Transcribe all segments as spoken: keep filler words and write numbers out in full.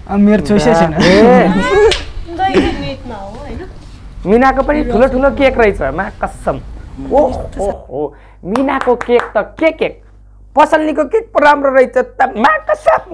मेरो चोइसै छैन मिनाको पनि ठुलो ठुलो केक रहेछ मा कसम ओहो मिनाको केक त के केक पसलनीको केक पो राम्रो रहेछ त मा कसम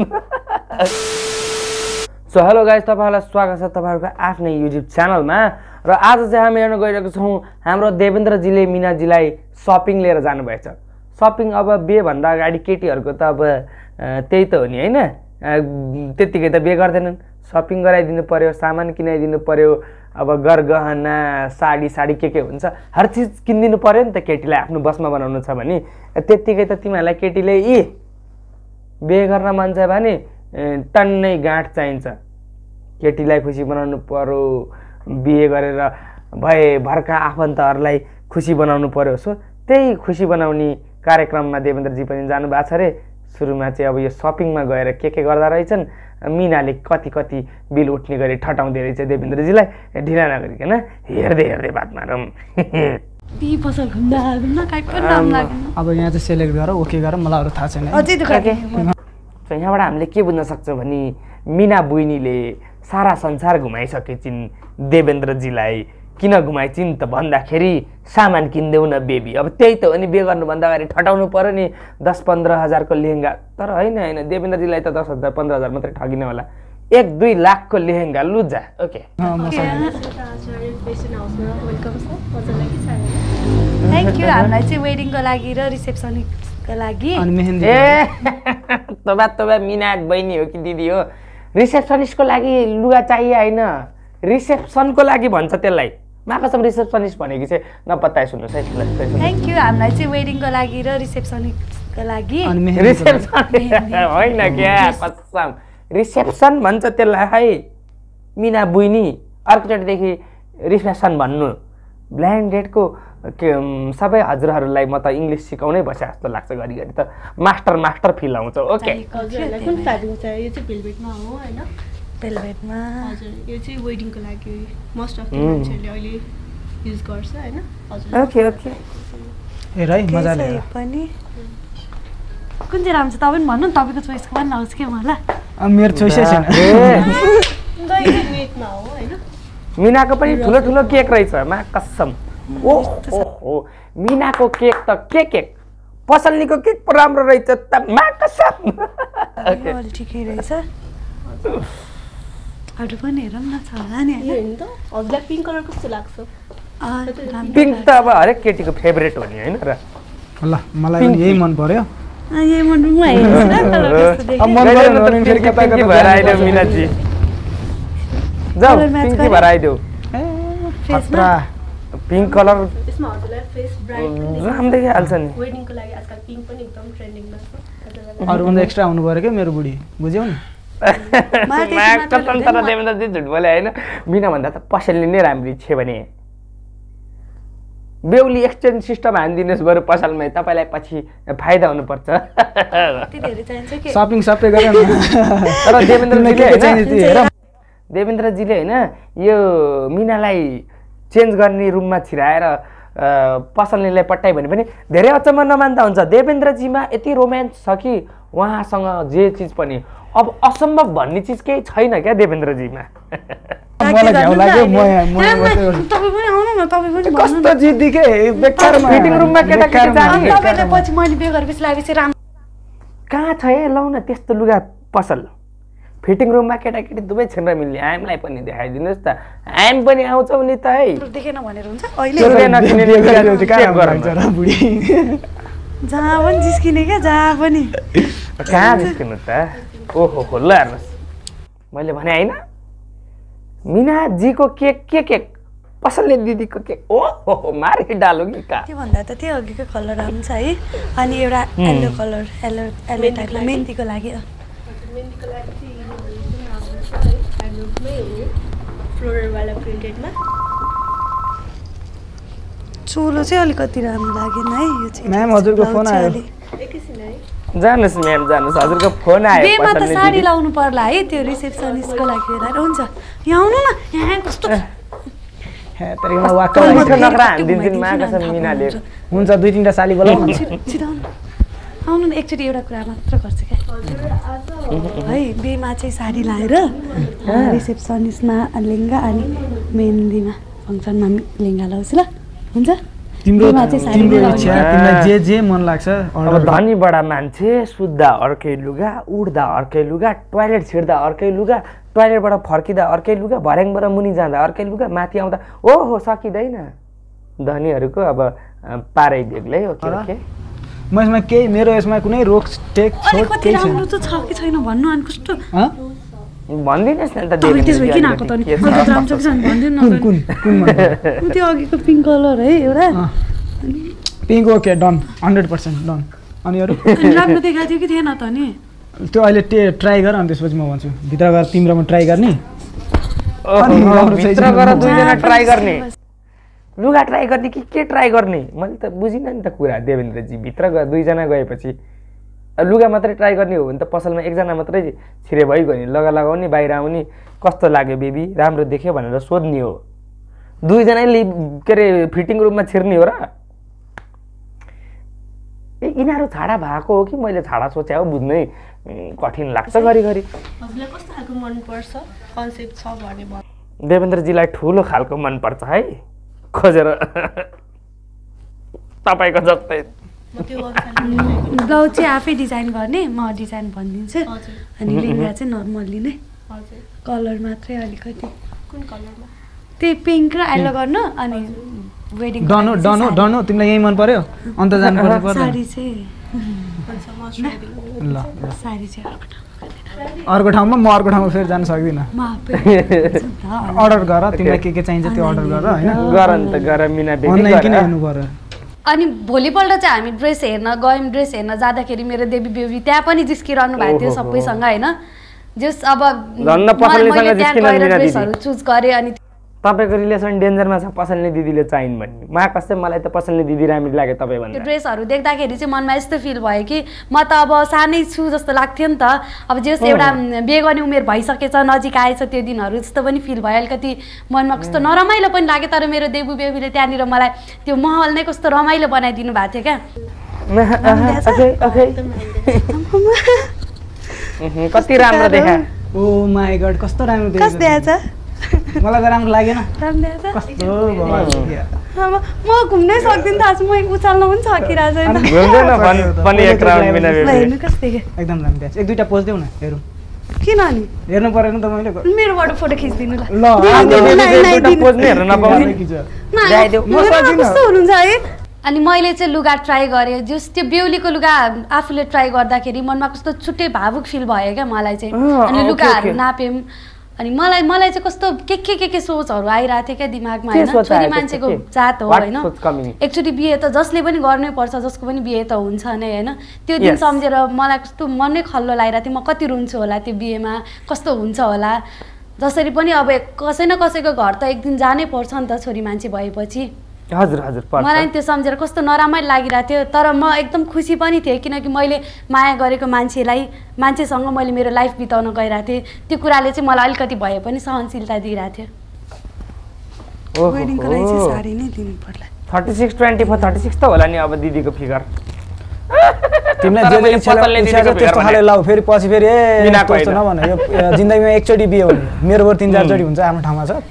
सो हेलो गाइस तपाईहरुलाई स्वागत छ तपाईहरुको आफ्नै युट्युब च्यानलमा र आज चाहिँ हामी हेर्न गइरहेको छौं हाम्रो देवेन्द्रजीले मिनाजीलाई शपिङ लिएर जानु भएछ शपिङ अब बे भन्दा अगाडि केटीहरुको त अब त्यही त हो नि हैन त्यतिकै त बे गर्दैनन् शपिङ गराइदिनु पर्यो सामान किनाइदिनु पर्यो अब गरगहना साडी साडी के के हुन्छ हर चीज किनिदिनु पर्यो नि त केटीलाई आफ्नो बसमा बनाउनु छ भने त्यतिकै त तिमीहरुलाई केटीले इ बे गर्न मन छ भने टन्नै गाँठ चाहिन्छ केटीलाई खुसी बनाउनु पर्यो बिहे गरेर भए भरका आफन्तहरुलाई खुसी बनाउनु पर्यो सो त्यही खुसी बनाउने कार्यक्रममा देवेन्द्रजी पनि जानु भएको छ रे सुरुमा चाहिँ अब यो शपिङमा गएर के के गर्दा रहेछन् मिनाले कति कति बिल उठ्ने गरी ठटाउँदै रहेछ देवेन्द्रजीलाई ढिला नगरिकन हेर्दै हेर्दै बात मारौँ ती पसल घुम्दा घुम्दा काइ पनि नाम लाग्दैन अब यहाँ चाहिँ सेलेक्ट गर ओके गर मलाई अरु थाहा छैन अझै दुखा के सो यहाँबाट हामीले के बुझ्न सक्छौं भने मिना बुइनीले सारा संसार घुमाइसकेछिन् देवेन्द्रजीलाई किन घुमाइछिन् त भन्दाखेरि सामान किन्देऊ न बेबी अब त्यही त हो नि बे गर्नु भन्दा अगाडि ठटाउनु पर्यो नि दस पन्ध्र हजार को लेहेंगा तर हैन हैन देवेन्द्रजीलाई त दस हजार पन्ध्र हजार मात्रै ठगिने होला एक दुई लाख को लेहेंगा लुजा ओके थ्यांक यू हामीलाई चाहिँ वेडिङ को लागि र रिसेप्सन को लागि अनि मेहन्दी ए तबा तबा मिना बहिनी हो कि दिदी हो रिसेप्सनिस्ट को लागि लुगा चाहिए हैन रिसेप्सन को लागि भन्छ त्यसलाई माकसम रिसेप्सनिस्ट भनेको चाहिँ नपत्ताइ सुन्नुस् है थ्यांक यू हामीलाई चाहिँ वेडिङ को लागि र रिसेप्सन को लागि अनि मेहन्दी रिसेप्सन हैन क्या कसम रिसेप्सन भन्छ त्यसलाई है मिना बुइनी अर्कोचोटिदेखि रिसेप्सन भन्नु ब्ल्यान्डेड को सबै हजुरहरुलाई म त इंग्लिश सिकाउनै बसे जस्तो लाग्छ घरि घरि त मास्टर मास्टर फिल आउँछ ओके हजुरलाई कुन फ्याब्रिक चाहियो यो चाहिँ भेलभेटमा हो हैन भेलभेटमा हजुर यो चाहिँ वेडिङको लागि मोस्ट अफ द मान्छेले अहिले युज गर्छ हैन हजुर ओके ओके ए राई मजाले यो पनि कुन चाहिँ राम्रो छ तपाईं भन्नु न तपाईको चोइसको पनि लाउँछ के मलाई मेरो चोइसै छैन गइले नेटमा हो हैन मिनाको पनि ठुलो ठुलो केक रहेछ मा कसम ओहो मिनाको केक त के केक पसलनीको केक पो राम्रो रहेछ त मा कसम ओके अलि ठिकै रहेछ अरु पनि हेरौँ न छ होला नि यो हेर्नु त हजुरलाई पिंक कलर कस्तो लाग्छ पिंक त अब हरेक केटीको फेभरेट हो नि हैन र ल मलाई पनि यही मन पर्यो यही मन रुममा हेर्नु न कलर कस्तो देख्यो अब मन पर्यो भने फेरि कता कता भएर आइदेऊ मिनाजी जाऊ पिंक भएर आइदेऊ खतरा पिंक कलर यसमा हजुरलाई फेस ब्राइट राम देखिहाल्छ नि वेडिङको लागि आजकल पिंक पनि एकदम ट्रेन्डिङमा छ हजुरलाई अरु भन्दा एक्स्ट्रा आउनु पर्यो के मेरो बुढी बुझ्यौ नि कसम तर देवेन्द्रजी झुट बोले हैन मिना भन्दा त पसलले नै राम्री छ भने बेउली एक्सचेन्ज सिस्टम हान्दिनुस् बरु पसलमै तपाईलाई पछि फाइदा हुनु पर्छ कति धेरै चाहिन्छ के शपिङ सबै गरे न तर देवेन्द्रजीले हैन देवेन्द्रजीले हैन यो मिनालाई चेन्ज गर्ने रुममा छिराएर पसलनीलाई पट्टाइ भने पनि धेरै अचम्म नमान्दा हुन्छ देवेन्द्रजीमा यति रोमान्स छ कि उहाँसँग जे चीज पनि अब असम्भव भन्ने चीज केही छैन क्या देवेन्द्रजीमा मलाई घ्याउ लाग्यो म म तपाई पनि आउनु न तपाई पनि कस्तो जिद्दी के बेकारमा फिटिङ रुममा केटाकेटी जाने तपाईले पछि मैले बे गरेपछि लागेपछि राम कहाँ छ ए लौ न त्यस्तो लुगा पसल फिटिङ रुममा केटाकेटी दुवै छिन्र मिल्ने हामीलाई पनि देखाइदिनुस् त हामी पनि आउँछौ नि त है देखेन भनेर हुन्छ अहिले नकिने लुगा चेक गराउँछ र बुढी जहाँ पनि जिस्किने क्या जहाँ पनि कहाँ जिस्किनु त ओहो हो ल हेर्नुस् मैले भने हैन मिना जी को केक के केक पसलले दिदीको केक ओहो मारि डालो कि का के भन्दा त त्यो अघिको कलर राम्रो छ है अनि एउटा येलो कलर येलो येलो टाइपको मेहन्दीको लागि मेहन्दीको लागि चाहिँ यो राम्रो छ है फ्याब्रिकमै हो फ्लोरल वाला प्रिन्टेडमा चोलो चाहिँ अलिकति राम्रो लागेन है यो चाहिँ म्याम हजुरको फोन आयो एकैछिन है जानुस् म्याम जानुस् हजुरको फोन आयो बेमा त साडी लाउनु पर्ला है त्यो रिसेप्सनिस्टको लागि होला हुन्छ यहाँ आउनु न यहाँ कस्तो हे तरिमा वाक्क मिठो नखरा हान्दिन्छन् मा कसम मिनाले हुन्छ दुई तीनटा साली बोलाउ न छिटो आउनु आउनु न एकचोटी एउटा कुरा मात्र गर्छ क्या हजुर आज है बेमा चाहिँ साडी लाएर रिसेप्सनिस्टमा लेहेङ्गा अनि मेहन्दीमा फङ्सनमा लेहेङ्गा लाउँछु ल हुन्छ तिम्रो बेमा चाहिँ साडी तिम्रो लाउने। इच्छा तिमीलाई जे जे मन लाग्छ अब अर्डर धनी बडा मान्छे सुत्दा अर्कै लुगा उड्दा अर्कै लुगा टोयलेट छिर्दा अर्कै लुगा टोयलेटबाट फर्किँदा अर्कै लुगा भर्याङबाट मुनि जाँदा अर्कै लुगा माथि आउँदा ओहो सकिँदैन धनीहरूको अब पारै बेग्लै हो के हो के म यसमा केही मेरो यसमा कुनै रोक टेक अरे छोड कति केही छैन राम्रो त छ कि छैन भन्नु अनि कस्तो हँ? भनिदिनुहोस् न त तपाईँ त्यसो भए किन आएको त नि के छ? अन्त राम्रो छ कि छैन भनिदिनु न कुन त कुन कुन नि। त्यो अघिको पिङ्क कलर है एउटा pink okay done hundred percent done अनि अरू अनि राम्रो देखाएको थियो कि थिएन त नि त्यो अहिले टे ट्राई गर अनि त्यसपछि म भन्छु भित्र गएर तिम्रोमा ट्राई गर्ने ओहो, अनि राम्रो छ भित्र कि गएर छैन? दुईजना ट्राई गर्ने लुगा ट्राई गर्ने कि के ट्राई गर्ने मैले त बुझिनँ नि त कुरा देवेन्द्रजी भित्र गए दुईजना गएपछि लुगा मात्रै ट्राई गर्ने हो भने त पसलमा एकजना मात्रै छिरे भइगयो नि लगा लगाउने बाहिर आउने कस्तो लाग्यो बेबी राम्रो देख्यो भनेर सोध्ने हो दुईजनाले के अरे फिटिङ रुममा छिर्ने हो र ए यिनीहरू छाडा भएको हो कि मैले छाडा सोचे हो बुझ्नै कठिन लाग्छ घरिघरि हजुरलाई कस्तो खालको मनपर्छ कन्सेप्ट छ भने भन्नु। देवेन्द्रजीलाई ठुलो खालको मनपर्छ है खोजेर तपाईँको जस्तै म त्यो अनुसारले ब्लाउज चाहिँ आफै डिजाइन गर्ने म डिजाइन भनिदिन्छु हजुर अनि लेहेङ्गा चाहिँ नर्मल्ली नै हजुर कलर मात्रै अलिकति कुन कलरमा त्यही पिङ्क र येल्लो गर्नु अनि वेडिङ डन हो डन हो डन हो तिमीलाई यही मन पर्यो अन्त जानु पर्छ पर्दैन साडी चाहिँ हुन्छ म सोधिदिन्छु। ल ल साडी चाहिँ अर्को ठाउँमा अर्को ठाउँमा म अर्को ठाउँमा फेरि जान सक्दिनँ म आफै अर्डर गर तिमीलाई के के चाहिन्छ त्यो अर्डर गर होइन गर नि त गर मिना बेबी अनलाइन गर किन हेर्नु पर्यो अनि भोलिपल्ट चाहिँ हामी ड्रेस हेर्न गयौँ ड्रेस हेर्न जाँदाखेरि मेरो देवी बेबी त्यहाँ पनि जिस्किरहनु भएको थियो ओहो। सबैसँग होइन जस अब झन्न पसलेसँग मैले त्यहाँ जिस्किन गएर मिना दिदी। ड्रेसहरू चुज गरेँ अनि तपाईँको रिलेसन डेन्जरमा छ पसलले दिदीले चाहिन् भन्ने मा कस्तै मलाई त पसलले दिदी राम्री लाग्यो तपाईँ त्यो भन्दा ड्रेसहरू देख्दाखेरि चाहिँ मनमा यस्तो फिल भयो कि म त अब सानै छु जस्तो लाग्थ्यो नि त अब जस एउटा बिहे गर्ने उमेर भइसकेछ नजिक आएछ त्यो दिनहरू जस्तो पनि फिल भयो अलिकति मनमा कस्तो नरमाइलो पनि लाग्यो तर मेरो देबु बेबीले त्यहाँनिर मलाई त्यो महल नै कस्तो रमाइलो बनाइदिनु भएको थियो क्या ओके ओके कति राम्रो देखा ओ माई गड कस्तो राम्रो कस्तो देखेको देखाएको छ मलाई त राम्रो लागेन राम्रो देखाएको छ कस्तो भगवान् देखिया। अब म घुम्नै सक्दिनँ त आज म उचाल्न पनि सकिरहेको छैन घुम्दैन भन् पनि एक राउन्ड मिना ल बेबी हेर्नु कस्तो देखेँ एकदम राम्रो देखेको छ। एक दुईवटा पोज देऊ न हेरौँ किन नि हेर्नु परेन त मैले मेरोबाट फोटो खिचिदिनु ल ल आफ्नो दिनु, बेबी नाइ, नाइ, एउटा दिनु। पोज नै हेर्न नपाउने खिच। ल्याइदेऊ। म हेर्नु न सक्दिनँ। कस्तो हुनुहुन्छ है अनि मैले चाहिँ लुगा ट्राई गरेँ जस त्यो बेहुलीको लुगा आफूले ट्राई गर्दाखेरि मनमा कस्तो छुट्टै भावुक फिल भयो क्या मलाई चाहिँ अँ, अनि ओके, लुगाहरू ओके। नाप्यौँ अनि मलाई मलाई चाहिँ कस्तो के के के के सोचहरू आइरहेको थियो क्या दिमागमा के होइन सोच छोरी आयो त्यस्तो मान्छेको के? जात हो What होइन सोच coming? एकचोटि बिहे त जसले पनि गर्नै पर्छ जसको पनि बिहे त हुन्छ नै होइन त्यो दिन Yes. सम्झेर मलाई कस्तो मनै खल्लो लागिरहेको थियो म कति रुन्छु होला त्यो बिहेमा कस्तो हुन्छ होला जसरी पनि अब कसै न कसैको घर त एक दिन जानै पर्छ नि त छोरी मान्छे भएपछि हजुर हजुर पर्छ मलाई त्यो सम्झेर कस्तो नराम्रो लागिरहेको थियो तर म एकदम खुसी पनि थिएँ किनकि मैले माया गरेको मान्छेलाई मान्छेसँग मैले मेरो लाइफ बिताउन गइरहेको थिएँ त्यो कुराले चाहिँ मलाई अलिकति भए पनि सहनशीलता दिइरहेको थियो ओहो, वेडिङको लागि चाहिँ साडी नै दिनु पर्ला thirty six twenty four thirty six त होला नि अब दिदीको फिगर तिमीलाई तर जे जे मैले इच्छा पसलले इच्छा छ दिदीको त्यस्तो भिड खाले लाऊ फेरि पछि फेरि ए बिनाको त्यस्तो होइन। नभन यो यो जिन्दगीमा एकचोटि बिहे हो नि मेरो बरु तिन चारचोटि हुन्छ आफ्नो ठाउँमा छ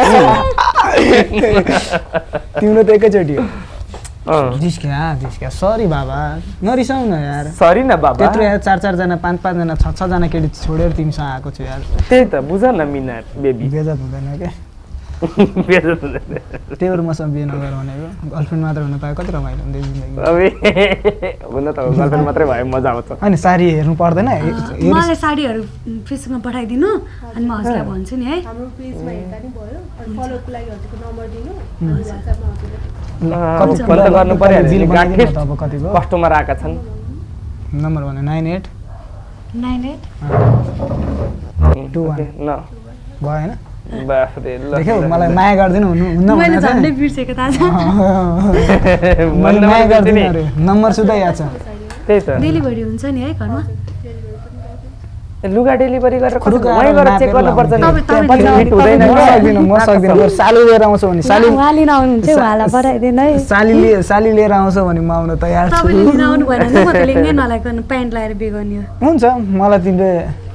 तिम्रो त एकैचोटि हो जिस्क्या जिस्क्या सरी बाबा नरिसाउ न यार सरी न बाबा त्यत्रो यार चार चारजना पाँच पाँचजना छ छजना केटी छोडेर तिमीसँग आएको छु यार त्यही त बुझ न मिना बेबी बेजत हुँदैन क्या बेजत हुँदैन। त्यही भएर मसँग बिहे नगर भनेको गर्लफ्रेन्ड मात्र हुन पायो कति रमाइलो हुँदै जिन्दगी अबे हुन त गर्लफ्रेन्ड मात्रै भयो मजा आउँछ होइन साडी हेर्नु पर्दैन हे- हेरि- मलाई साडीहरू फेसबुकमा पठाइदिनु अनि म हजुरलाई भन्छु नि है हाम्रो पेजमा हेर्दा नि भयो अनि फलोको लागि हजुरको नम्बर दिनु अनि वाट्सएपमा हजुरलाई कति फोन त गर्नु पर्यो नि, बिल गाँठी बनाइदिनु त अब कति भयो कस्टमर आएका छन् नम्बर भने nine eight nine eight two one okay, न भयो होइन बाफरे ल देख्यौ मलाई माया गर्दिनु हुनु हुन्न मैले भनेको झन्डै चाहिँ बिर्सेको थाहा छ मैले मन माया नम्बर गर्दिनँ दिने। अरे नम्बर सुधा याद छ त्यही त डेलिभरी हुन्छ नि है घरमा लुगा डेलिभरी गरेर वहीँ गएर चेक गर्नुपर्छ नि सक्दिनँ म सक्दिनँ साली लिएर आउँछ भने साली उहाँले नआउनुहुन्छ उहाँलाई पठाइदिनु है साली साली लिएर आउँछ भने म आउन तयार छु तपाईँले लिन आउनु भएन भने म त लिङ्गै नलागिकन प्यान्ट लगाएर बिहे गर्ने हो हुन्छ मलाई तिमीले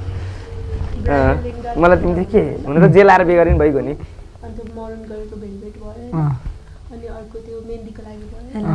मलाई तिमीले के हुन त जेल आएर बिहे गर्ने भइगयो नि अन्त मरण गरेको भेलभेट भयो अनि अर्को त्यो मेहन्दीको लागि भयो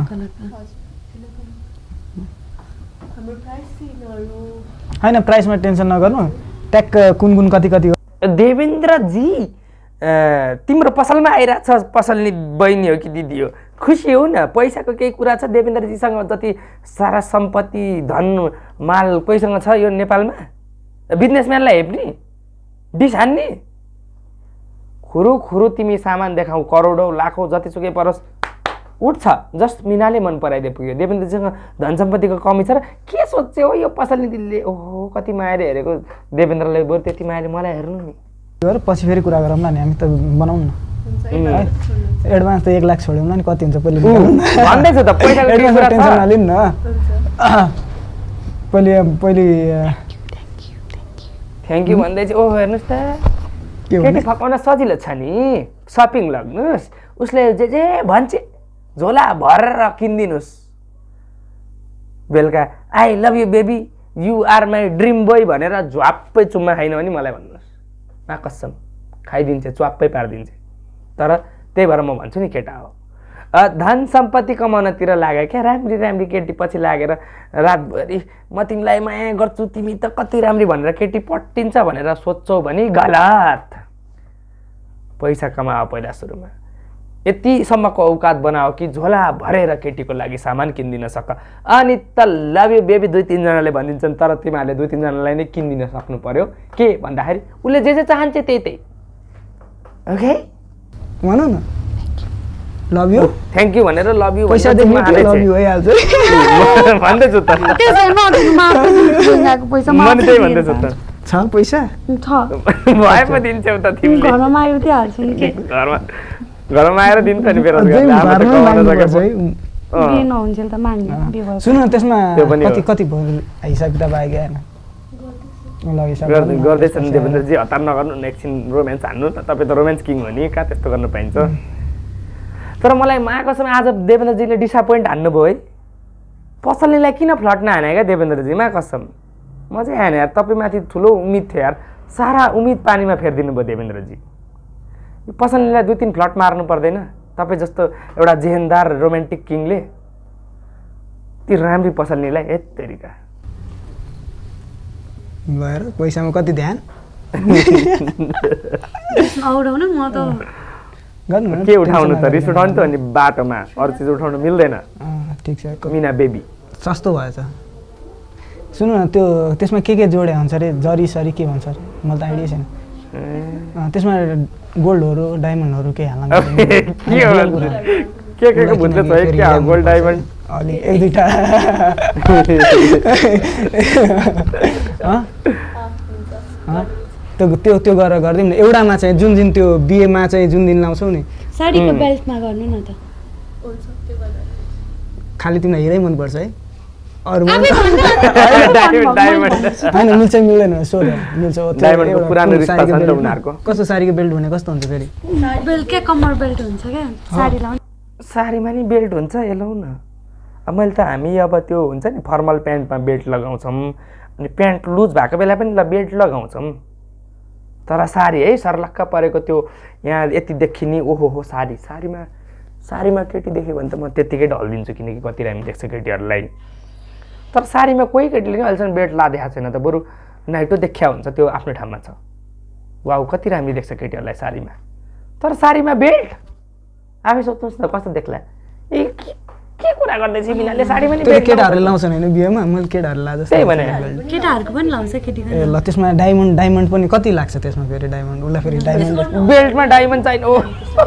हाम्रो प्राइस सिनहरू हैन प्राइसमा टेन्सन नगर्नु ट्याक्क कुन कुन कति कति देवेन्द्रजी तिम्रो पसलमा आइरहेछ पसलनी बहिनी हो कि दिदी हो खुसी हो न पैसाको केही कुरा छ देवेन्द्रजीसँग जति सारा सम्पत्ति धन माल कोहीसँग छ यो नेपालमा बिजनेसम्यानलाई हेप्ने डिस हान्ने खुरु खुरु तिमी सामान देखाऊ करोडौँ लाखौँ जतिसुकै परोस् उठ्छ जस्ट मिनाले मन पराइदिए पुग्यो देवेन्द्रजीसँग धन सम्पत्तिको कमी छ र के सोच्यो हो यो पसलनी दिदीले ओहो कति मायाले हेरेको देवेन्द्रलाई बरु त्यति मायाले मलाई हेर्नु नि पछि फेरि कुरा गरौँ न हामी त बनाउँ न एडभान्स त एक लाख छोड्यौँ न नि कति हुन्छ पहिले भन्दैछु त पैसाको कुरा टेन्सन नलिनु न पहिले पहिले थ्याङ्क यू भन्दै चाहिँ ओहो हेर्नुहोस् त केटी फकाउन सजिलो छ नि सपिङ लग्नुहोस् उसले जे जे भन्छ झोला भरेर किनिदिनुहोस् बेलुका I love you baby you are my dream boy भनेर झ्वाप्पै चुम्मा खाइन भने मलाई भन्नुहोस् मा कसम खाइदिन्छ च्वाप्पै पारिदिन्छ तर त्यही भएर म भन्छु नि केटा हो धन सम्पत्ति कमाउनतिर लाग्यो क्या राम्री राम्री केटी पछि लागेर रातभरि म तिमीलाई माया गर्छु तिमी त कति राम्री भनेर केटी पट्टिन्छ भनेर सोध्छौ भने गलत पैसा कमाओ पहिला सुरुमा यतिसम्मको औकात बनाओ कि झोला भरेर केटीको लागि सामान किनिदिन सक अनि त लभ यु बेबी दुई तिनजनाले भनिदिन्छन् तर तिमीहरूले दुई तिनजनालाई नै किनिदिन सक्नु पर्यो के भन्दाखेरि उसले जे जे चाहन्छ त्यही त्यही ओके भनौँ न लभ यु थ्याङ्क यू भनेर लभ यू पैसा दिनु लभ यु भइहाल्छ भन्दैछु त मैले त्यही भन्दैछु त छ पैसा छ भए पो दिन्छौ त तिमीले घरमा आयो त्यो हाल्छु नि के घरमा घरमा आएर दिन्छ नि बेरोजगार बिहे नहुन्छ त माग्ने बिहे भयो सुन न त्यसमा कति कति हिसाब किताब आयो क्या गर्दैछन् देवेन्द्रजी हतार नगर्नु एकछिन रोमान्स हान्नु न तपाईँ त रोमान्स किङ हो नि कहाँ त्यस्तो गर्न पाइन्छ तर मलाई मायाकोसँग आज देवेन्द्रजीले डिसपोइन्ट हान्नुभयो है पसलनीलाई किन फ्लट नहाने क्या देवेन्द्रजी मा कसम म चाहिँ हाने यार तपाईँमाथि ठुलो उम्मिद थियो यार सारा उम्मिद पानीमा फेरिदिनु भयो देवेन्द्रजी यो पसलनीलाई दुई तिन फ्लट मार्नु पर्दैन तपाईँ जस्तो एउटा जेहेनदार रोमान्टिक किङले ती राम्री पसलनीलाई हेत तरिका भएर पैसामा कति ध्यान आउडाउनु म त गर्नु के उठाउनु त रिस उठाउनु त अनि बाटोमा अरू चिज उठाउनु मिल्दैन ठिक छ मिना बेबी सस्तो भएछ सुन्नु न त्यो त्यसमा के के जोडे हुन्छ अरे जरी सरी के भन्छ अरे मलाई त आइडिया छैन त्यसमा गोल्डहरू डायमन्डहरू के हाल्नु के के के भन्छ है के गोल्ड डायमन्ड अलि एक दुईटा त्यो त्यो त्यो गरेर गरिदिउँ न एउटामा चाहिँ जुन दिन त्यो बिहेमा चाहिँ जुन दिन लाउँछौ नि साडीको बेल्टमा गर्नु न त खालि तिमीलाई हेरै मनपर्छ है अरू होइन मिल्छ मिल्दैन सोध मिल्छ कस्तो साडीको बेल्ट भने कस्तो हुन्छ फेरि बेल्ट के कम्मर बेल्ट हुन्छ क्या साडी लाउनु साडीमा नि बेल्ट हुन्छ हेलाउ न अब मैले त हामी अब त्यो हुन्छ नि फर्मल प्यान्टमा बेल्ट लगाउँछौँ अनि प्यान्ट लुज भएको बेला पनि ल बेल्ट लगाउँछौँ तर साडी है सर्लक्क परेको त्यो यहाँ यति देखिने ओहो हो साडी साडीमा साडीमा केटी देख्यो भने त म त्यत्तिकै ढलिदिन्छु किनकि कति राम्री देख्छ केटीहरूलाई तर साडीमा कोही केटीले नि अहिलेसम्म बेल्ट लादेखाएको छैन त बरु नाइटो देखिया हुन्छ त्यो आफ्नो ठाउँमा छ वाउ कति राम्री देख्छ केटीहरूलाई साडीमा तर साडीमा बेल्ट आफै सोच्नुहोस् न कस्तो देख्ला ए के कुरा गर्दैछ मिनाले साडीमा नि बेल्ट केटाहरूले लाउँछन् होइन बिहेमा मैले केटाहरूले लाँदा त्यही भने केटाहरूको पनि लाउँछ केटीको ए ल त्यसमा डायमन्ड डायमन्ड पनि कति लाग्छ त्यसमा फेरि डायमन्ड उसलाई फेरि डायमन्ड बेल्टमा डायमन्ड चाहिन्छ ओ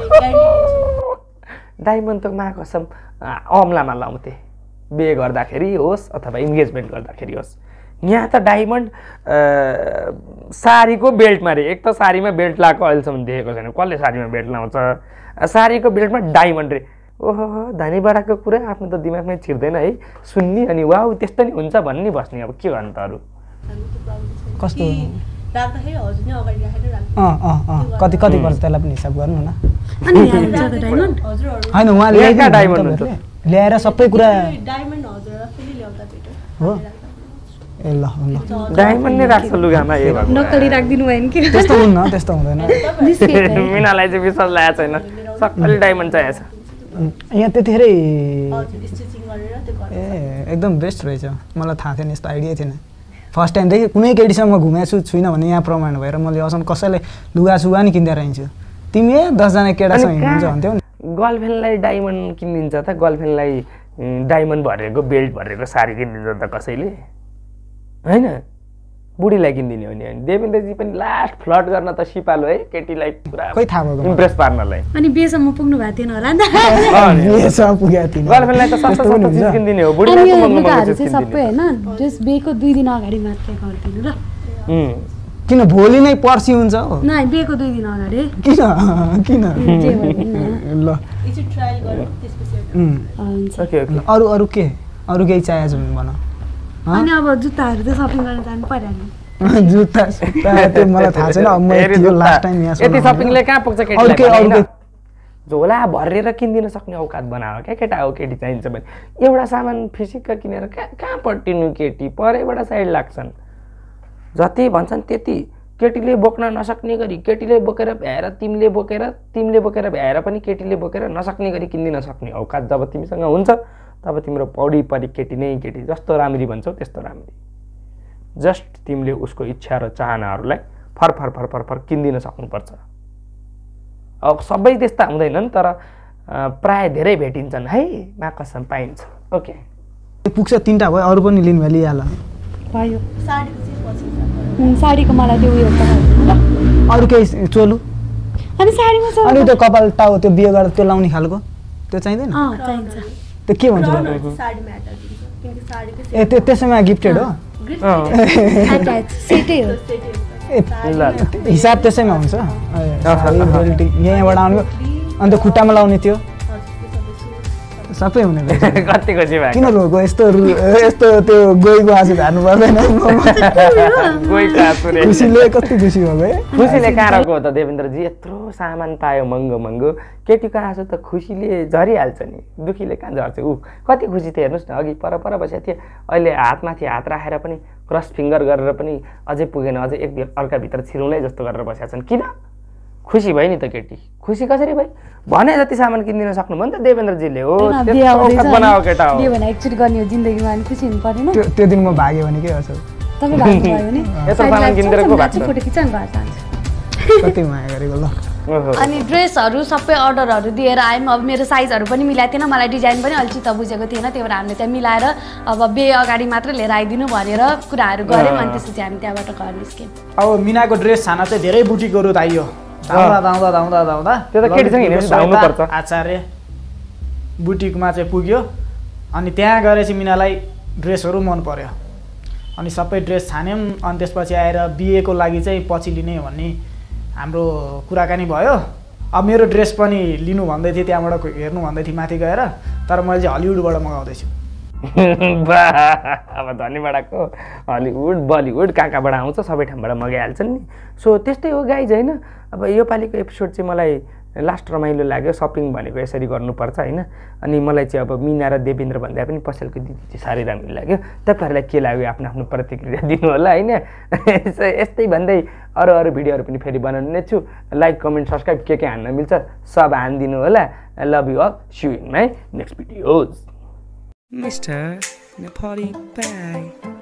डायमन्ड त मा कसम अमलामा लाउँथे बिहे गर्दाखेरि होस् अथवा इन्गेजमेन्ट गर्दाखेरि होस् यहाँ त डायमन्ड साडीको बेल्टमा रे एक त साडीमा बेल्ट लगाएको अहिलेसम्म देखेको छैन कसले साडीमा बेल्ट लाउँछ साडीको बेल्टमा डायमन्ड रे ओहो धनी बडाको कुरा आफ्नो त दिमागमै छिर्दैन है सुन्ने अनि वाउ त्यस्तो नि हुन्छ भन्ने बस्ने अब के गर्नु त अरू कस्तो राख्दाखेरि हजुर नै अगाडि राखेर राख्नु अँ अँ अँ कति कति पर्छ त्यसलाई पनि हिसाब गर्नु न अनि यहाँ हुन्छ त डायमन्ड हजुरहरू होइन उहाँले ल्याइदिनु डायमन्ड ल्याएर सबै कुरा डायमन्ड हजुर फेरि ल्याउँदा बेटर हो ए ल ल डायमन्ड नै राख्छ लुगामा ए भगवान नक्कली राख्दिनु भएन कि त्यस्तो हुन्न त्यस्तो हुँदैन मिनालाई चाहिँ विश्वास लागेको छैन सबैले डायमन्ड चाहिएको छ यहाँ त्यतिखेरै हजुर स्टिचिङ गरेर त्यो गर्नु ए एकदम बेस्ट रहेछ मलाई थाहा थिएन यस्तो आइडिया थिएन फर्स्ट टाइमदेखि कुनै केटीसँग घुमेको छु छुइनँ भने यहाँ प्रमाण भएर मैले असन कसैले लुगा सुगा नि किन्दै रहन्छु तिमी ए दसजना केटासँग हिँड्नुहुन्छ भन्थ्यौ नि गर्लफ्रेन्डलाई डायमन्ड किनिदिन्छ त गर्लफ्रेन्डलाई डायमन्ड भरेको बेल्ट भरेको साडी किनिदिन्छ त कसैले होइन बुढीलाई किनिदिने हो नि अनि देवेन्द्रजी पनि लास्ट फ्लट गर्न त सिपालो है केटीलाई पुरा खोइ थाहा भएको इम्प्रेस पार्नलाई अनि बेसम्म पुग्नु भएको थिएन होला नि त बेसम्म पुगेको थिएन गर्लफ्रेन्डलाई त सस्तो सस्तो चिज किनिदिने हो बुढीलाई त महँगो महँगो चिज सबै होइन जस्ट बेको दुई दिन अगाडि मात्रै गरिदिनु ल किन भोलि नै पर्सि हुन्छ हो न बेको दुई दिन अगाडि किन किन ल एकचोटि ट्रायल गरौँ त्यसपछि हुन्छ ओके ओके अरू अरू के अरू केही चाहिएको छ भने भन अनि अब जुत्ताहरू त सपिङ गर्न जानु पर्यो नि जुत्ता सुत्ता त्यो मलाई थाहा छैन अब मैले त्यो लास्ट टाइम यहाँ यति सपिङले कहाँ पुग्छ अरू के अरू केटीलाई के झोला भरेर किनिदिन सक्ने औकात बनायो क्या केटा हो केटी चाहिन्छ भने एउटा सामान फिसिक्का किनेर कहाँ कहाँ पट्टिनु केटी परैबाट साइड लाग्छन् जति भन्छन् त्यति केटीले बोक्न नसक्ने गरी केटीले बोकेर भ्याएर तिमीले बोकेर तिमीले बोकेर भ्याएर पनि केटीले बोकेर नसक्ने गरी किन्दिन सक्ने औकात जब तिमीसँग हुन्छ तब तिम्रो पौडी परी केटी नै केटी जस्तो राम्री भन्छौ त्यस्तो राम्री जस्ट तिमीले उसको इच्छा र चाहनाहरूलाई फर फर फर फर फर किन्दिन सक्नुपर्छ अब सबै त्यस्ता हुँदैनन् तर प्राय धेरै भेटिन्छन् है मा कसम पाइन्छ ओके पुग्छ तिनवटा भयो अरू पनि लिनु भयो लिइहाल भयो साडीको चाहिँ पछि साडीको मलाई त्यो उयो ल अरू केही चोलु अनि साडीमा छ अनि त्यो कपाल टाउ त्यो बिहे गरेर त्यो लाउने खालको त्यो चाहिँदैन अँ चाहिन्छ त्यो के भन्छ साडी म्याटर दिन्छ किनकि साडीको ए त्यो त्यसैमा गिफ्टेड हो एट्याच सेटै हो ए हिसाब त्यसैमा हुन्छ बेल्ट यहाँबाट आउनु अन्त खुट्टामा लाउने त्यो सबै हुने रहेछ कति खुसी भयो किन रोको यस्तो यस्तो त्यो गोईको आँसु झार्नु पर्दैन गइको आँसु रे खुसीले कति खुसी भएको है खुसीले कहाँ रोको हो त देवेन्द्रजी यत्रो सामान पायो महँगो महँगो केटीको आँसु त खुसीले झरिहाल्छ नि दुखीले कहाँ झर्छ ऊ कति खुसी थियो हेर्नुहोस् न अघि पर पर बसेको थिएँ अहिले हातमाथि हात राखेर पनि क्रस फिङ्गर गरेर पनि अझै पुगेन अझै एक अर्काभित्र छिरुलै जस्तो गरेर बसेका छन् किन खुसी भयो नि त केटी खुसी कसरी भयो भने जति सामान किनिदिन सक्नुभयो नि त देवेन्द्रजीले हो त्यस्तो बनाओ केटा हो बिहे भने एक्चुअली गर्ने हो जिन्दगीमा अनि खुसी हुनु पर्दैन त्यो त्यो दिन म भाग्यो भने के गर्छ तपाईँ भाग्नु भयो भने यत्रो सामान किनेर को भाग्छ फोटो खिचाउनु भएको चाहन्छु कति माया गरेको ल अनि ड्रेसहरू सबै अर्डरहरू दिएर आयौँ अब मेरो साइजहरू पनि मिलाएको थिएन मलाई डिजाइन पनि अलि चित्त बुझेको थिएन त्यही भएर हामीले त्यहाँ मिलाएर अब बिहे अगाडि मात्र लिएर आइदिनु भनेर कुराहरू गऱ्यौँ अनि त्यसपछि हामी त्यहाँबाट घर निस्क्यौँ अब मिनाको ड्रेस छाना चाहिँ धेरै बुटिकहरू आइयो धाउँदा धाउँदा धाउँदा धाउँदा त्यो त केटीसँग हिँडेर धाउनु पर्छ आचार्य बुटिकमा चाहिँ पुग्यो अनि त्यहाँ गएर चाहिँ मिनालाई ड्रेसहरू मन पर्यो अनि सबै ड्रेस छान्यौँ अनि त्यसपछि आएर बिहेको लागि चाहिँ पछि लिने भन्ने हाम्रो कुराकानी भयो अब मेरो ड्रेस पनि लिनु भन्दै थिएँ त्यहाँबाट हेर्नु भन्दै थिएँ माथि गएर तर मैले चाहिँ हलिउडबाट मगाउँदैछु अब धनीबाडाको हलिउड बलिउड कहाँ कहाँबाट आउँछ सबै ठाउँबाट मगाइहाल्छन् नि सो त्यस्तै हो गाइज होइन अब योपालिको एपिसोड चाहिँ मलाई लास्ट रमाइलो लाग्यो सपिङ भनेको यसरी गर्नुपर्छ होइन अनि मलाई चाहिँ अब मिना र देवेन्द्र भन्दा पनि पसलको दिदी चाहिँ साह्रै राम्रो लाग्यो तपाईँहरूलाई के लाग्यो आफ्नो आफ्नो प्रतिक्रिया दिनु होला होइन यस्तै भन्दै अरू अरू भिडियोहरू पनि फेरि बनाउने नै छु लाइक कमेन्ट सब्सक्राइब के के हान्न मिल्छ सब हानिदिनु होला love you all see you in my next videos Mister Nepali, bye.